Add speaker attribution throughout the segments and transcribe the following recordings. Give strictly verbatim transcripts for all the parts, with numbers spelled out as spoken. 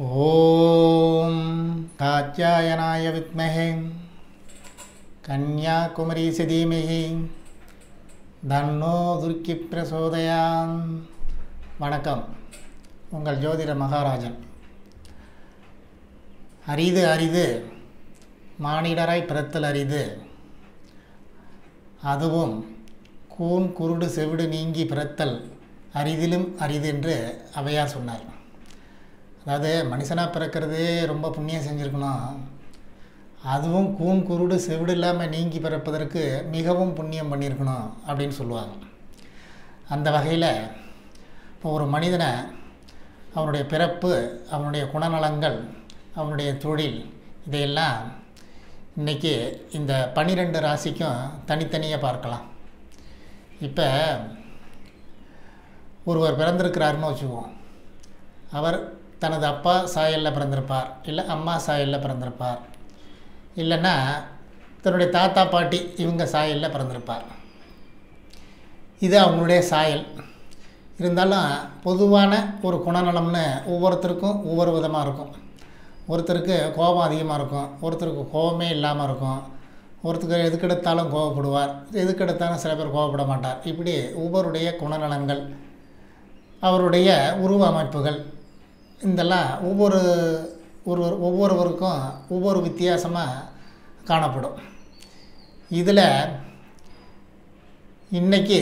Speaker 1: ஓம் காத்யாயனாய வித்மஹே கன்யாகுமரி தீமஹி தன்னோ துர்க்கி பிரசோதயாம். வணக்கம். உங்கள் ஜோதிட மகாராஜன். அரிது அரிது மானிடராய் பிறத்தல் அரிது, அதுவும் கூன் குருடு செவிடு நீங்கி பிறத்தல் அரிதிலும் அரிது என்று ஔவையார் சொன்னார். அதாவது மனுஷனாக பிறக்கிறதே ரொம்ப புண்ணியம் செஞ்சுருக்கணும், அதுவும் கூன் குருடு செவிடு இல்லாமல் நீங்கி பிறப்பதற்கு மிகவும் புண்ணியம் பண்ணியிருக்கணும் அப்படின்னு சொல்லுவாங்க. அந்த வகையில் இப்போ ஒரு மனிதனை அவனுடைய பிறப்பு, அவனுடைய குணநலங்கள், அவனுடைய தொழில், இதையெல்லாம் இன்றைக்கி இந்த பன்னிரெண்டு ராசிக்கும் தனித்தனியாக பார்க்கலாம். இப்போ ஒருவர் பிறந்திருக்கிறாருன்னு வச்சுக்குவோம். அவர் தனது அப்பா சாயலில் பிறந்திருப்பார், இல்லை அம்மா சாயலில் பிறந்திருப்பார், இல்லைன்னா தன்னுடைய தாத்தா பாட்டி இவங்க சாயலில் பிறந்திருப்பார். இது அவங்களுடைய சாயல். இருந்தாலும் பொதுவான ஒரு குணநலம்னு ஒவ்வொருத்தருக்கும் ஒவ்வொரு விதமாக இருக்கும். ஒருத்தருக்கு கோபம் அதிகமாக இருக்கும், ஒருத்தருக்கு கோபமே இல்லாமல் இருக்கும், ஒருத்தருக்கு எதுக்கெடுத்தாலும் கோபப்படுவார், எதுக்கெடுத்தாலும் சில பேர் கோபப்பட மாட்டார். இப்படி ஒவ்வொருடைய குணநலங்கள், அவருடைய உருவ அமைப்புகள், இதெல்லாம் ஒவ்வொரு ஒரு ஒவ்வொருவருக்கும் ஒவ்வொரு வித்தியாசமாக காணப்படும். இதில் இன்றைக்கி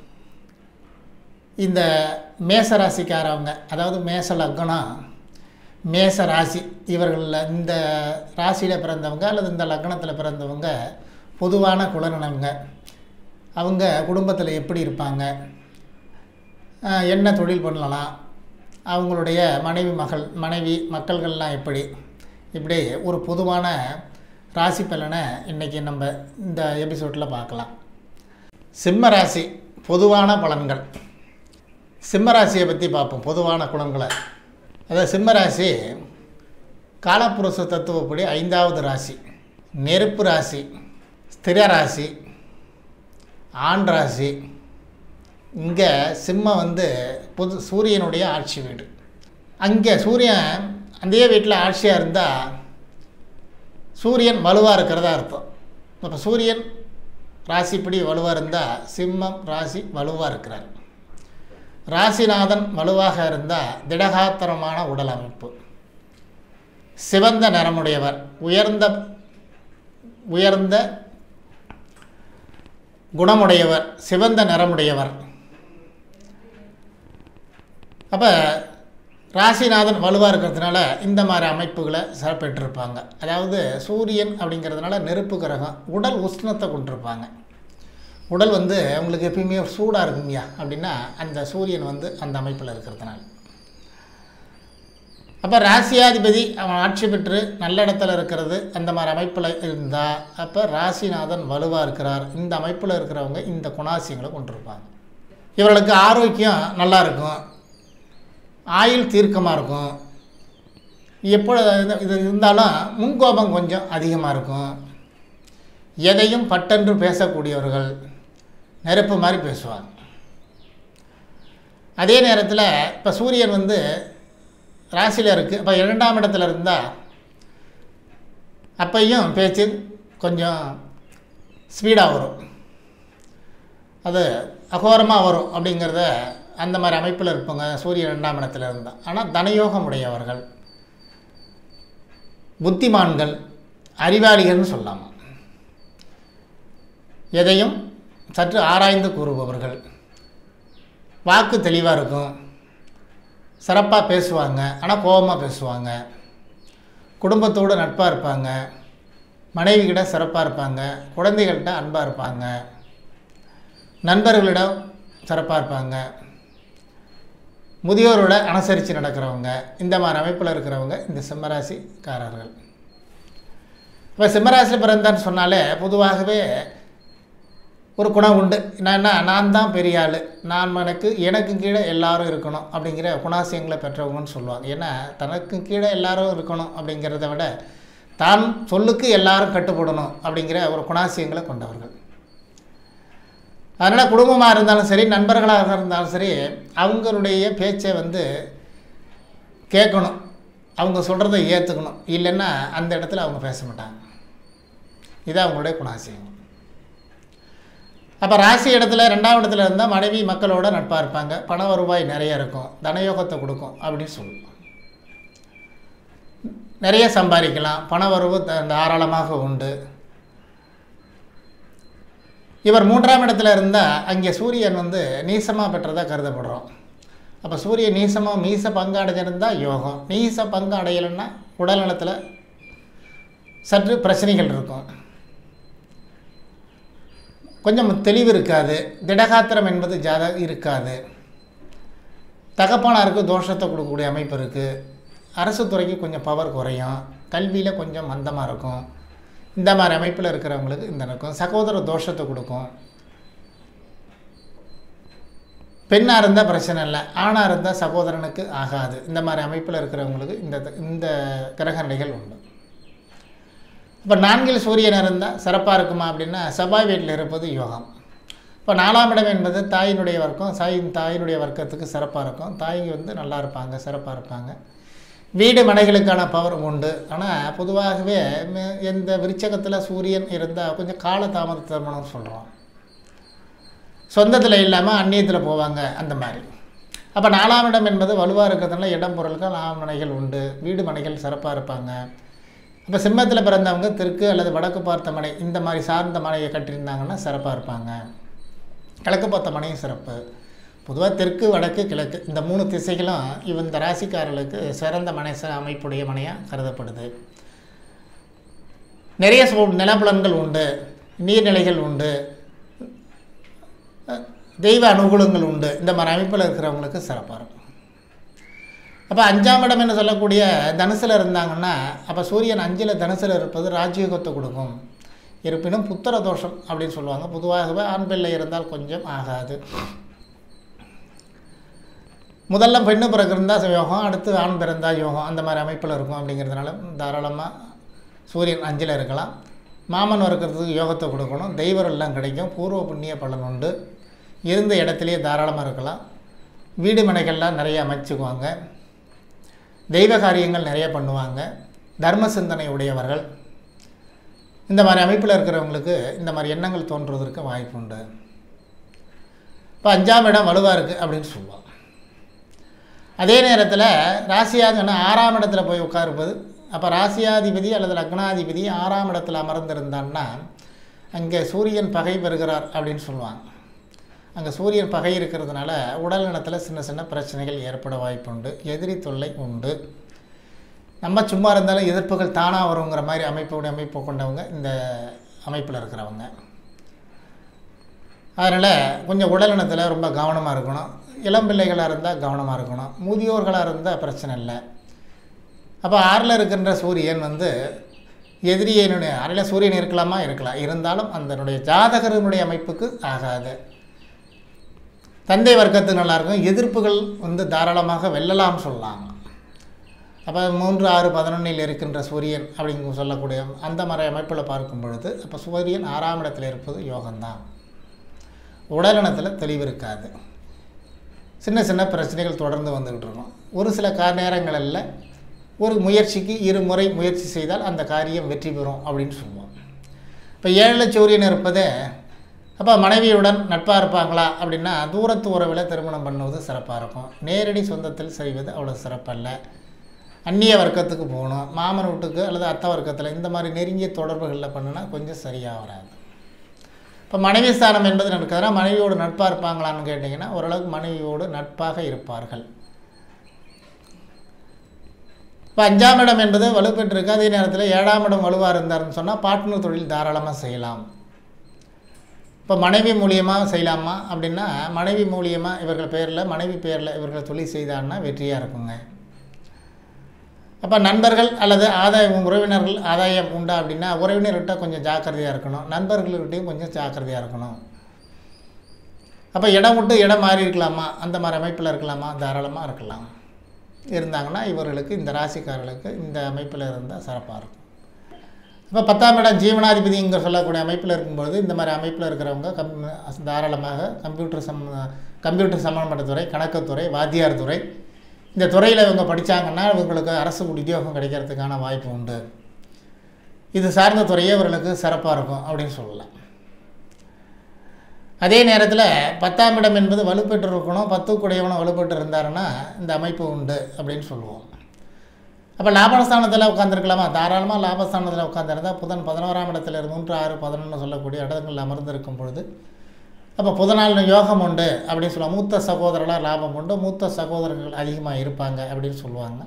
Speaker 1: இந்த மேச ராசிக்காரவங்க, அதாவது மேச லக்னம், மேச ராசி, இவர்களில் இந்த ராசியில் பிறந்தவங்க அல்லது இந்த லக்னத்தில் பிறந்தவங்க பொதுவான குணநலங்க, அவங்க குடும்பத்தில் எப்படி இருப்பாங்க, என்ன தொழில் பண்ணலாம், அவங்களுடைய மனைவி மகள் மனைவி மக்கள்கள்லாம் எப்படி, இப்படி ஒரு பொதுவான ராசி பலனை இன்றைக்கி நம்ம இந்த எபிசோடில் பார்க்கலாம். சிம்ம ராசி பொதுவான பலன்கள். சிம்ம ராசியை பற்றி பார்ப்போம், பொதுவான குணங்களை. அதாவது சிம்ம ராசி காலப்புருஷ தத்துவப்படி ஐந்தாவது ராசி, நெருப்பு ராசி, ஸ்திர ராசி, ஆண் ராசி. இங்கே சிம்மம் வந்து பொது சூரியனுடைய ஆட்சி வீடு. அங்கே சூரியன் அதே வீட்டில் ஆட்சியாக இருந்தால் சூரியன் வலுவாக இருக்கிறதா அர்த்தம். இப்போ சூரியன் ராசிப்படி வலுவாக இருந்தால் சிம்மம் ராசி வலுவாக இருக்கிறார். ராசிநாதன் வலுவாக இருந்தால் திடகாத்திரமான உடல் அமைப்பு, சிவந்த நிறமுடையவர், உயர்ந்த உயர்ந்த குணமுடையவர், சிவந்த நிறமுடையவர். அப்போ ராசிநாதன் வலுவாக இருக்கிறதுனால இந்த மாதிரி அமைப்புகளை பெற்றிருப்பாங்க. அதாவது சூரியன் அப்படிங்கிறதுனால நெருப்பு கிரகம், உடல் உஷ்ணத்தை கொண்டிருப்பாங்க. உடல் வந்து அவங்களுக்கு எப்பயுமே சூடாக இருக்குங்கய்யா அப்படின்னா அந்த சூரியன் வந்து அந்த அமைப்பில் இருக்கிறதுனால. அப்போ ராசியாதிபதி அவன் ஆட்சி பெற்று நல்ல இடத்துல இருக்கிறது அந்த மாதிரி அமைப்பில் இருந்தால் அப்போ ராசிநாதன் வலுவாக இருக்கிறார். இந்த அமைப்பில் இருக்கிறவங்க இந்த குணாசியங்களை கொண்டிருப்பாங்க. இவர்களுக்கு ஆரோக்கியம் நல்லா இருக்கும், ஆயுள் தீர்க்கமாக இருக்கும். எப்பொழுது இது இருந்தாலும் முன்கோபம் கொஞ்சம் அதிகமாக இருக்கும். எதையும் பட்டென்று பேசக்கூடியவர்கள், நெருப்பு மாதிரி பேசுவாங்க. அதே நேரத்தில் இப்போ சூரியன் வந்து ராசியில் இருக்குது, இப்போ இரண்டாம் இடத்துல இருந்தால் அப்பையும் பேச்சு கொஞ்சம் ஸ்பீடாக வரும், அது அகோரமாக வரும். அப்படிங்கிறத அந்த மாதிரி அமைப்பில் இருப்பாங்க சூரியன் ரெண்டாம் இடத்துல இருந்தால். ஆனால் தனயோகம் உடையவர்கள், புத்திமான்கள், அறிவாளிகள்னு சொல்லலாம். எதையும் சற்று ஆராய்ந்து கூறுபவர்கள், வாக்கு தெளிவாக இருக்கும், சிறப்பாக பேசுவாங்க, ஆனால் கோபமாக பேசுவாங்க, குடும்பத்தோடு நட்பாக இருப்பாங்க, மனைவிகிட்ட சிறப்பாக இருப்பாங்க, குழந்தைகள்கிட்ட அன்பாக இருப்பாங்க, நண்பர்களிடம் சிறப்பாக இருப்பாங்க, முதியோரோட அனுசரித்து நடக்கிறவங்க. இந்த மாதிரி அமைப்பில் இருக்கிறவங்க இந்த சிம்மராசிக்காரர்கள். இப்போ சிம்மராசியில் பிறந்தான்னு சொன்னாலே பொதுவாகவே ஒரு குணம் உண்டு. என்னன்னா, நான் தான் பெரிய ஆள், நான் எனக்கு எனக்கு கீழே எல்லாரும் இருக்கணும் அப்படிங்கிற குணாசியங்களை பெற்றவங்கன்னு சொல்லுவாங்க. ஏன்னா தனக்கு கீழே எல்லாரும் இருக்கணும் அப்படிங்கிறத விட தான் சொல்லுக்கு எல்லாரும் கட்டுப்படணும் அப்படிங்கிற ஒரு குணாசியங்களை கொண்டவர்கள். அதனால் குடும்பமாக இருந்தாலும் சரி, நண்பர்களாக இருந்தாலும் சரி, அவங்களுடைய பேச்சை வந்து கேட்கணும். அவங்க சொல்கிறத ஏற்றுக்கணும், இல்லைன்னா அந்த இடத்துல அவங்க பேச மாட்டாங்க. இதான் அவங்களுடைய குணாசியம். அப்போ ராசி இடத்துல ரெண்டாவது இடத்துல இருந்தால் மனைவி மக்களோட நட்பாக இருப்பாங்க, பண வருவாய் நிறைய இருக்கும், தனயோகத்தை கொடுக்கும் அப்படின்னு சொல்லுவோம். நிறைய சம்பாதிக்கலாம், பண வரவு தாராளமாக உண்டு. இவர் மூன்றாம் இடத்துல இருந்தால் அங்கே சூரியன் வந்து நீசமாக பெற்றதாக கருதப்படுறோம். அப்போ சூரியன் நீசமாக மீச பங்கு அடைஞ்சிருந்தால் யோகம், நீச பங்கு அடையலைன்னா உடல் நலத்தில் சற்று பிரச்சனைகள் இருக்கும், கொஞ்சம் தெளிவு இருக்காது, திடகாத்திரம் என்பது ஜாத இருக்காது, தகப்பனாருக்கு தோஷத்தை கொடுக்கக்கூடிய அமைப்பு இருக்குது, அரசு துறைக்கு கொஞ்சம் பவர் குறையும், கல்வியில் கொஞ்சம் மந்தமாக இருக்கும். இந்த மாதிரி அமைப்பில் இருக்கிறவங்களுக்கு இந்த இருக்கும். சகோதர தோஷத்தை கொடுக்கும். பெண்ணாக இருந்தால் பிரச்சனை இல்லை, ஆணாக இருந்தால் சகோதரனுக்கு ஆகாது. இந்த மாதிரி அமைப்பில் இருக்கிறவங்களுக்கு இந்த இந்த கிரக நிலைகள் உண்டு. இப்போ நான்கில் சூரியன் இருந்தால் சிறப்பாக இருக்குமா அப்படின்னா செவ்வாய் வீட்டில் இருப்பது யோகம். இப்போ நாலாம் இடம் என்பது தாயினுடைய வர்க்கம், சாயின் தாயினுடைய வர்க்கத்துக்கு சிறப்பாக இருக்கும். தாய் வந்து நல்லா இருப்பாங்க, சிறப்பாக இருப்பாங்க. வீடு மனைகளுக்கான பவர் உண்டு. ஆனால் பொதுவாகவே எந்த விருச்சகத்தில் சூரியன் இருந்தால் கொஞ்சம் கால தாமத திருமணம்னு சொல்கிறோம். சொந்தத்தில் இல்லாமல் அந்நியத்தில் போவாங்க அந்த மாதிரி. அப்போ நாலாம் இடம் என்பது வலுவாக இருக்கிறதுனால இடம் பொருளுக்கு நாலாம் மனைகள் உண்டு, வீடு மனைகள் சிறப்பாக இருப்பாங்க. இப்போ சிம்மத்தில் பிறந்தவங்க தெற்கு அல்லது வடக்கு பார்த்த மனை இந்த மாதிரி சார்ந்த மனையை கட்டியிருந்தாங்கன்னா சிறப்பாக இருப்பாங்க. கிழக்கு பார்த்த மனையும் சிறப்பு. பொதுவாக தெற்கு வடக்கு கிழக்கு இந்த மூணு திசைகளும் இவன் இந்த ராசிக்காரர்களுக்கு சிறந்த மனை அமைப்புடைய மனையாக கருதப்படுது. நிறைய நிலப்புலன்கள் உண்டு, நீர்நிலைகள் உண்டு, தெய்வ அனுகூலங்கள் உண்டு. இந்த மாதிரி அமைப்பில் இருக்கிறவங்களுக்கு சிறப்பாக இருக்கும். அப்போ அஞ்சாம் இடம் என்று சொல்லக்கூடிய தனுசில் இருந்தாங்கன்னா அப்போ சூரியன் அஞ்சில் தனுசில் இருப்பது ராஜயோகத்தை கொடுக்கும். இருப்பினும் புத்திர தோஷம் அப்படின்னு சொல்லுவாங்க. பொதுவாகவே ஆண் பிள்ளை இருந்தால் கொஞ்சம் ஆகாது. முதல்ல பெண்ணு பிறகு யோகம், அடுத்து ஆண் பிறந்தால் யோகம், அந்த மாதிரி அமைப்பில் இருக்கும். அப்படிங்கிறதுனால தாராளமாக சூரியன் அஞ்சில் இருக்கலாம். மாமன் வறுக்கிறதுக்கு யோகத்தை கொடுக்கணும், தெய்வம் எல்லாம் கிடைக்கும், பூர்வ புண்ணிய பலன் உண்டு. இருந்த இடத்துலையே தாராளமாக இருக்கலாம். வீடு மனைகள்லாம் நிறைய அமைச்சுக்குவாங்க, தெய்வ காரியங்கள் நிறைய பண்ணுவாங்க, தர்ம சிந்தனை உடையவர்கள். இந்த மாதிரி அமைப்பில் இருக்கிறவங்களுக்கு இந்த மாதிரி எண்ணங்கள் தோன்றுவதற்கு வாய்ப்பு உண்டு. இப்போ அஞ்சாம் இடம் வலுவாக இருக்குது அப்படின்னு சொல்லுவாங்க. அதே நேரத்தில் ராசியாக ஆறாம் இடத்துல போய் உட்காருப்பது. அப்போ ராசியாதிபதி அல்லது லக்னாதிபதி ஆறாம் இடத்துல அமர்ந்திருந்தான்னா அங்கே சூரியன் பகை பெறுகிறார் அப்படின்னு சொல்லுவாங்க. அங்கே சூரியன் பகை இருக்கிறதுனால உடல் நலத்தில் சின்ன சின்ன பிரச்சனைகள் ஏற்பட வாய்ப்பு உண்டு, எதிரி தொல்லை உண்டு. நம்ம சும்மா இருந்தாலும் எதிர்ப்புகள் தானாக வருங்கிற மாதிரி அமைப்போடைய அமைப்பு கொண்டவங்க இந்த அமைப்பில் இருக்கிறவங்க. அதனால் கொஞ்சம் உடல் நலத்தில் ரொம்ப கவனமாக இருக்கணும். இளம் பிள்ளைகளாக இருந்தால் கவனமாக இருக்கணும், முதியோர்களாக இருந்தால் பிரச்சனை இல்லை. அப்போ ஆறில் இருக்கின்ற சூரியன் வந்து எதிரியனுடைய ஆறில் சூரியன் இருக்கலாமா இருக்கலாம், இருந்தாலும் அதனுடைய ஜாதகருடைய அமைப்புக்கு ஆகாது. தந்தை வர்க்கத்துக்கு நல்லாயிருக்கும், எதிர்ப்புகள் வந்து தாராளமாக வெல்லலாம் சொல்லலாம். அப்போ மூன்று ஆறு பதினொன்றில் இருக்கின்ற சூரியன் அப்படிங்க சொல்லக்கூடிய அந்த மாதிரி அமைப்பில் பார்க்கும் பொழுது அப்போ சூரியன் ஆறாம் இடத்தில் இருப்பது யோகம்தான். உடல்நலத்தில் தெளிவு இருக்காது, சின்ன சின்ன பிரச்சனைகள் தொடர்ந்து வந்துக்கிட்டு இருக்கும். ஒரு சில கா நேரங்களில் ஒரு முயற்சிக்கு இருமுறை முயற்சி செய்தால் அந்த காரியம் வெற்றி பெறும் அப்படின்னு சொல்லுவோம். இப்போ ஏழில் சூரியன் இருப்பதே அப்போ மனைவியுடன் நட்பாக இருப்பாங்களா அப்படின்னா தூரத்து உறவில் திருமணம் பண்ணுவது சிறப்பாக இருக்கும். நேரடி சொந்தத்தில் செய்வது அவ்வளோ சிறப்பல்ல. அந்நிய வர்க்கத்துக்கு போகணும், மாமன் வீட்டுக்கு அல்லது அத்தை வர்க்கத்தில் இந்த மாதிரி நெருங்கிய தொடர்புகளில் பண்ணுனா கொஞ்சம் சரியாக வராது. இப்போ மனைவி ஸ்தானம் என்பது நடக்குதுன்னா மனைவியோடு நட்பாக இருப்பாங்களான்னு கேட்டிங்கன்னா ஓரளவுக்கு மனைவியோடு நட்பாக இருப்பார்கள். இப்போ அஞ்சாம் இடம் என்பது வலுப்பெற்றிருக்கு. அதே நேரத்தில் ஏழாம் இடம் வலுவாக இருந்தாருன்னு சொன்னால் பார்ட்னர் தொழில் தாராளமாக செய்யலாம். இப்போ மனைவி மூலியமாக செய்யலாமா அப்படின்னா மனைவி மூலியமாக இவர்கள் பேரில் மனைவி பேரில் இவர்கள் தொழில் செய்தான்னா வெற்றியாக இருக்குங்க. அப்போ நண்பர்கள் அல்லது ஆதாயம் உறவினர்கள் ஆதாயம் உண்டா அப்படின்னா உறவினர்கிட்ட கொஞ்சம் ஜாக்கிரதையாக இருக்கணும், நண்பர்கள்கிட்டையும் கொஞ்சம் ஜாக்கிரதையாக இருக்கணும். அப்போ இடம் விட்டு இடம் மாறி இருக்கலாமா, அந்த மாதிரி அமைப்பில் இருக்கலாமா, தாராளமாக இருக்கலாம். இருந்தாங்கன்னா இவர்களுக்கு இந்த ராசிக்காரர்களுக்கு இந்த அமைப்பில் இருந்தால் சிறப்பாக இருக்கும். இப்போ பத்தாம் இடம் ஜீவனாதிபதி இங்கே சொல்லக்கூடிய அமைப்பில் இருக்கும்பொழுது இந்த மாதிரி அமைப்பில் இருக்கிறவங்க கம் தாராளமாக கம்ப்யூட்டர் சம் கம்ப்யூட்டர் சம்மந்தப்பட்ட துறை, கணக்குத்துறை, வாத்தியார் துறை இந்த துறையில் இவங்க படித்தாங்கன்னா இவங்களுக்கு அரசு உத்தியோகம் கிடைக்கிறதுக்கான வாய்ப்பு உண்டு. இது சார்ந்த துறையே இவர்களுக்கு சிறப்பாக இருக்கும் அப்படின்னு சொல்லலாம். அதே நேரத்தில் பத்தாம் இடம் என்பது வலுப்பெற்று இருக்கணும். பத்துக்குடையவனும் வலுப்பெற்று இருந்தாருன்னா இந்த அமைப்பு உண்டு அப்படின்னு சொல்லுவோம். அப்போ லாபஸ்தானத்தில் உட்காந்துருக்கலாமா? தாராளமாக லாபஸ்தானத்தில் உட்காந்துருந்தால் புதன் பதினோராம் இடத்துல மூன்று ஆறு பதினொன்று சொல்லக்கூடிய இடங்கள் அமர்ந்திருக்கும் பொழுது அப்போ புதனால் யோகம் உண்டு அப்படின்னு சொல்லுவாங்க. மூத்த சகோதரர்களாக லாபம் உண்டு, மூத்த சகோதரர்கள் அதிகமாக இருப்பாங்க அப்படின்னு சொல்லுவாங்க.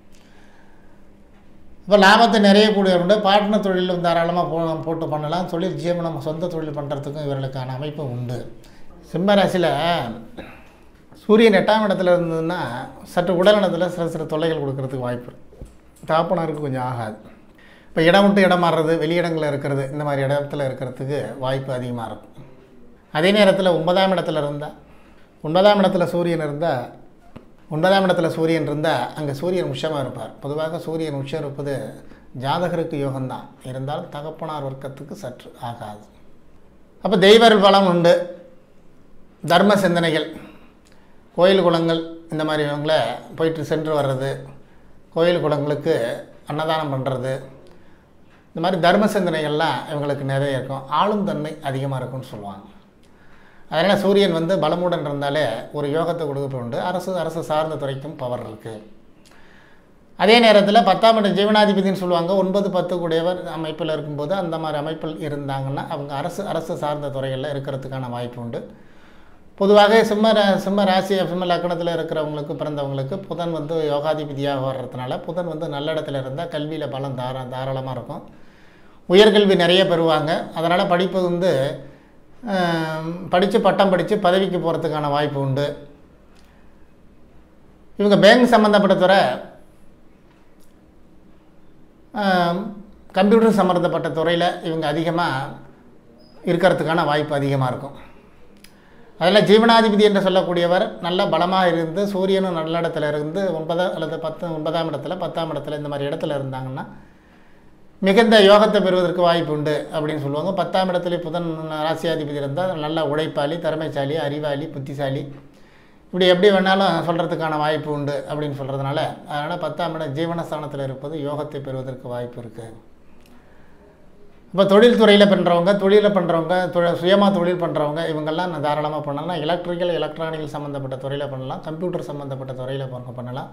Speaker 1: இப்போ லாபத்தை நிறைய கூடிய உண்டு. பார்ட்னர் தொழிலும் தாராளமாக போ போட்டு பண்ணலாம். தொழில் ஜீவனம் சொந்த தொழில் பண்ணுறதுக்கும் இவர்களுக்கான அமைப்பு உண்டு. சிம்ம ராசியில் சூரியன் எட்டாம் இடத்துல இருந்ததுன்னா சற்று உடல்நலத்தில் சில சில தொல்லைகள் கொடுக்கறதுக்கு வாய்ப்பு இருக்குது. தாப்பனருக்கு கொஞ்சம் ஆகாது. இப்போ இடம் விட்டு இடம் மாறுறது, வெளியிடங்களில் இருக்கிறது, இந்த மாதிரி இடத்துல இருக்கிறதுக்கு வாய்ப்பு அதிகமாக இருக்கும். அதே நேரத்தில் ஒன்பதாம் இடத்துல இருந்தால் ஒன்பதாம் இடத்துல சூரியன் இருந்தால் ஒன்பதாம் இடத்துல சூரியன் இருந்தால் அங்கே சூரியன் உச்சமாக இருப்பார். பொதுவாக சூரியன் உச்சம் இருப்பது ஜாதகருக்கு யோகம்தான், இருந்தாலும் தகப்பனார் வர்க்கத்துக்கு சற்று ஆகாது. அப்போ தெய்வர்கள் பலம் உண்டு. தர்ம சிந்தனைகள், கோயில் குளங்கள் இந்த மாதிரி இவங்களை போயிட்டு சென்று வர்றது, கோயில் குளங்களுக்கு அன்னதானம் பண்ணுறது, இந்த மாதிரி தர்ம சிந்தனைகள்லாம் இவங்களுக்கு நிறைய இருக்கும். ஆளும் தன்மை அதிகமாக இருக்கும்னு சொல்லுவாங்க. அதனால் சூரியன் வந்து பலமுடன் இருந்தாலே ஒரு யோகத்தை கொடுக்க உண்டு. அரசு அரசு சார்ந்த துறைக்கும் பவர் இருக்குது. அதே நேரத்தில் பத்தாம் இடம் ஜீவனாதிபதினு சொல்லுவாங்க. ஒன்பது பத்து கூடியவர் அமைப்பில் இருக்கும்போது அந்த மாதிரி அமைப்பில் இருந்தாங்கன்னா அவங்க அரசு அரசு சார்ந்த துறைகளில் இருக்கிறதுக்கான வாய்ப்பு உண்டு. பொதுவாக சிம்ம சிம்ம ராசி சிம்ம லக்கணத்தில் இருக்கிறவங்களுக்கு பிறந்தவங்களுக்கு புதன் வந்து யோகாதிபதியாக வர்றதுனால புதன் வந்து நல்ல இடத்துல இருந்தால் கல்வியில் பலம் தாரா தாராளமாக இருக்கும். உயர்கல்வி நிறைய பெறுவாங்க. அதனால் படிப்பு வந்து படித்து பட்டம் படித்து பதவிக்கு போகிறதுக்கான வாய்ப்பு உண்டு. இவங்க பேங்க் சம்மந்தப்பட்ட துறை, கம்ப்யூட்டர் சம்மந்தப்பட்ட துறையில் இவங்க அதிகமாக இருக்கிறதுக்கான வாய்ப்பு அதிகமாக இருக்கும். அதில் ஜீவனாதிபதி என்று சொல்லக்கூடியவர் நல்ல பலமாக இருந்து சூரியனும் நல்ல இடத்துல இருந்து ஒன்பதாம் அல்லது பத்து ஒன்பதாம் இடத்துல பத்தாம் இடத்துல இந்த மாதிரி இடத்துல இருந்தாங்கன்னா மிகுந்த யோகத்தை பெறுவதற்கு வாய்ப்பு உண்டு அப்படின்னு சொல்லுவாங்க. பத்தாம் இடத்துல புதன் ராசியாதிபதி இருந்தால் நல்ல உழைப்பாளி, திறமைசாலி, அறிவாளி, புத்திசாலி, இப்படி எப்படி வேணாலும் சொல்கிறதுக்கான வாய்ப்பு உண்டு அப்படின்னு சொல்கிறதுனால அதனால் பத்தாம் இடம் ஜீவனஸ்தானத்தில் இருப்பது யோகத்தை பெறுவதற்கு வாய்ப்பு இருக்குது. இப்போ தொழில் துறையில் பண்ணுறவங்க, தொழிலில் பண்ணுறவங்க, தொழில் சுயமாக தொழில் பண்ணுறவங்க இவங்கெல்லாம் தாராளமாக பண்ணலாம். எலக்ட்ரிக்கல் எலக்ட்ரானிக்கல் சம்மந்தப்பட்ட துறையில் பண்ணலாம். கம்ப்யூட்டர் சம்மந்தப்பட்ட துறையில் பண்ணலாம்.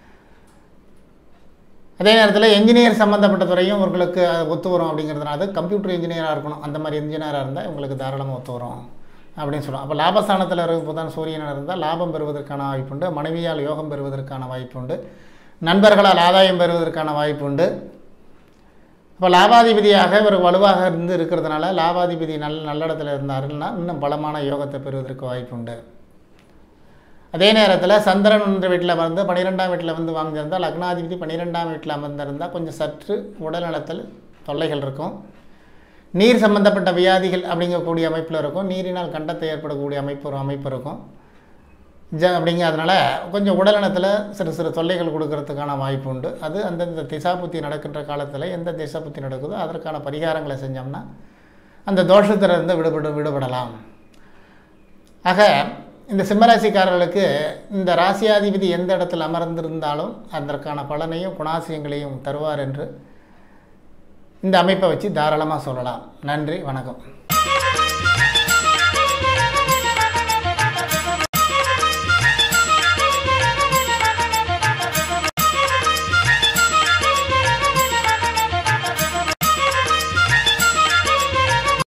Speaker 1: அதே நேரத்தில் என்ஜினியர் சம்மந்தப்பட்ட துறையும் இவங்களுக்கு ஒத்து வரும். அப்படிங்கிறதுனால கம்ப்யூட்டர் இன்ஜினியராக இருக்கணும். அந்த மாதிரி இன்ஜினியராக இருந்தால் இவங்களுக்கு தாராளமாக ஒத்து வரும் அப்படின்னு சொல்லுவோம். அப்போ லாபஸ்தானத்தில் இருக்க புதன் சூரியனாக இருந்தால் லாபம் பெறுவதற்கான வாய்ப்பு உண்டு. மனைவியால் யோகம் பெறுவதற்கான வாய்ப்பு உண்டு. நண்பர்களால் ஆதாயம் பெறுவதற்கான வாய்ப்பு உண்டு. இப்போ லாபாதிபதியாக இவர் வலுவாக இருந்து இருக்கிறதுனால லாபாதிபதி நல்ல நல்ல இடத்துல இருந்தாருன்னா இன்னும் பலமான யோகத்தை பெறுவதற்கு வாய்ப்பு உண்டு. அதே நேரத்தில் சந்திரன் என்ற வீட்டில் வந்து பன்னிரெண்டாம் வீட்டில் வந்து வாங்கியிருந்தால் லக்னாதிபதி பன்னிரெண்டாம் வீட்டில் அமர்ந்திருந்தால் கொஞ்சம் சற்று உடல்நலத்தில் தொல்லைகள் இருக்கும். நீர் சம்பந்தப்பட்ட வியாதிகள் அப்படிங்கக்கூடிய அமைப்பில் இருக்கும். நீரினால் கண்டத்தை ஏற்படக்கூடிய அமைப்பு ஒரு அமைப்பு இருக்கும். ஜ அப்படிங்க அதனால் கொஞ்சம் உடல்நலத்தில் சிறு சிறு தொல்லைகள் கொடுக்கறதுக்கான வாய்ப்பு உண்டு. அது அந்தந்த திசாபுத்தி நடக்கின்ற காலத்தில் எந்த திசாபுத்தி நடக்குதோ அதற்கான பரிகாரங்களை செஞ்சோம்னா அந்த தோஷத்திலிருந்து விடுபடு விடுபடலாம். ஆக இந்த சிம்மராசிக்காரர்களுக்கு இந்த ராசியாதிபதி எந்த இடத்தில் அமர்ந்திருந்தாலும் அதற்கான பலனையும் குணாசியங்களையும் தருவார் என்று இந்த அமைப்பை வச்சு தாராளமாக சொல்லலாம். நன்றி, வணக்கம்.